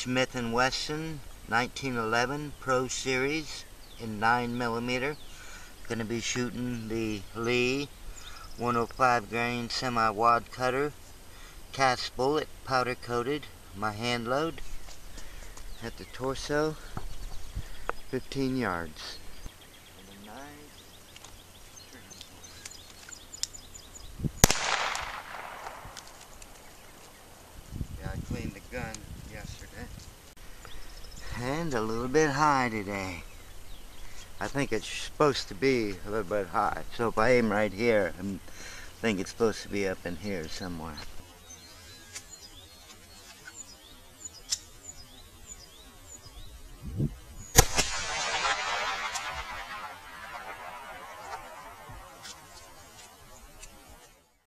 Smith & Wesson 1911 Pro Series in 9mm. Gonna be shooting the Lee 105 grain semi-wad cutter, cast bullet, powder coated, my hand load at the torso, 15 yards. And a nice trigger pull. Yeah, I cleaned the gun yesterday. And a little bit high today. I think it's supposed to be a little bit high. So if I aim right here, I think it's supposed to be up in here somewhere.